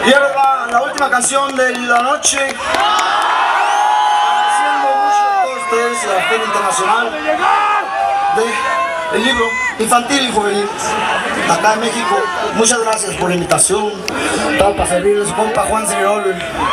Y ahora va la última canción de la noche. Agradeciendo mucho a todos ustedes la Feria Internacional del Libro Infantil y Juvenil acá en México. Muchas gracias por la invitación. Todo para servirles, compa Juan Cirol.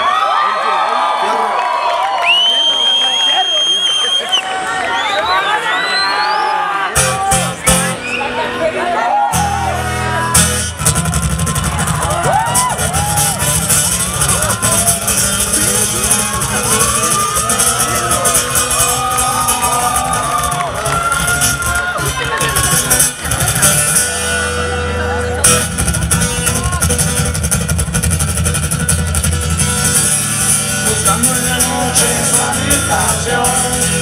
Buscando en la noche su habitación,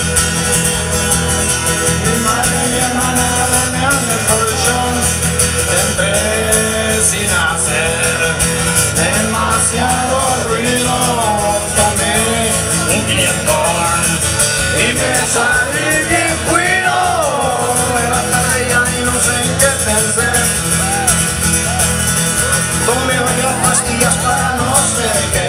mi madre y mi hermana dormían en el colchón. Entré sin hacer demasiado ruido, tomé un clientón y me salí bien cuido. Era tarde ya y no sé en qué pensé. Tomé varias pastillas para no sé qué.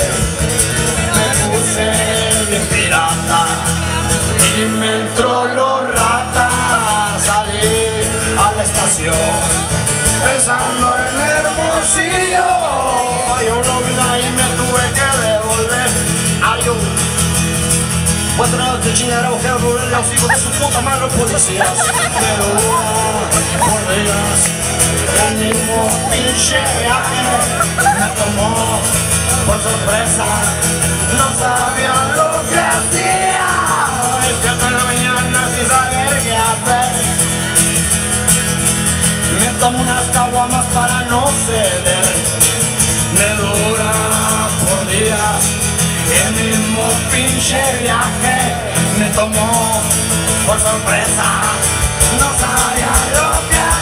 Bien pirata y me entró lo rata. Salí a la estación pensando en Hermosillo. Hay una vida y me tuve que devolver. Adiós. Cuatro noches chingadera, voy a volver los hijos de su puta madre, los policías. Pero por días el mismo pinche viaje me tomó por sorpresa. No sabía lo que hacía. Despierto en la mañana sin saber qué hacer. Me tomo unas caguamas para no ceder. Me dura por días el mismo pinche viaje. Me tomó por sorpresa. No sabía lo que hacía.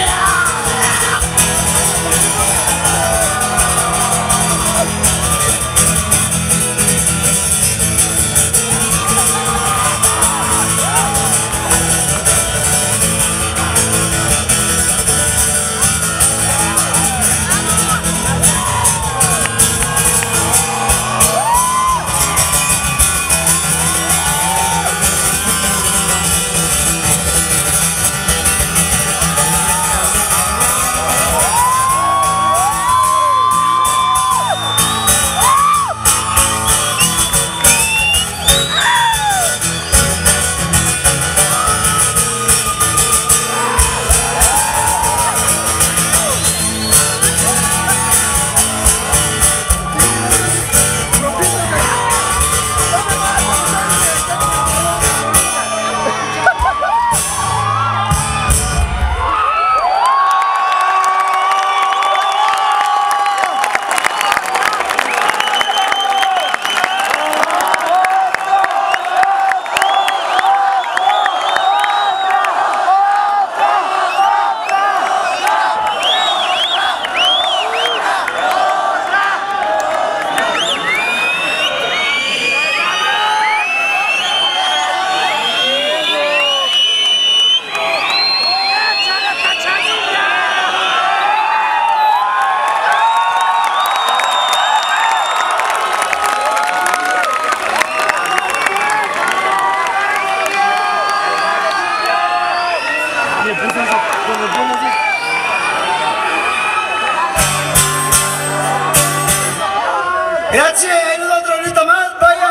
Grazie, nosotros ahorita más, vaya.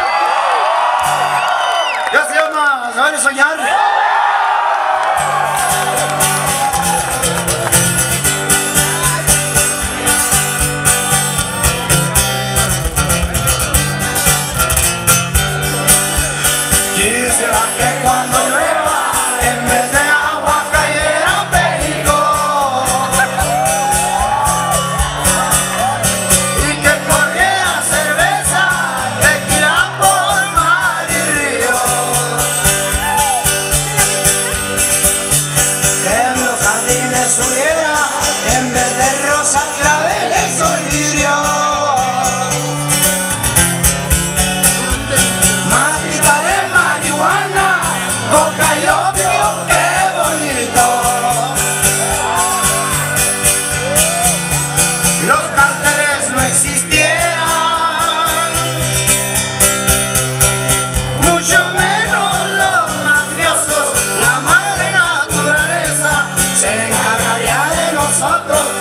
Ya se llama, se van a soñar. Quisiera que cuando llueva, en vez de agua cayera perico, y que corriera cerca 4